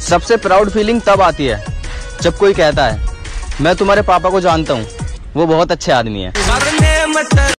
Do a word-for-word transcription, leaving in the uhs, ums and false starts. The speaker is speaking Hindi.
सबसे प्राउड फीलिंग तब आती है जब कोई कहता है मैं तुम्हारे पापा को जानता हूँ, वो बहुत अच्छे आदमी है।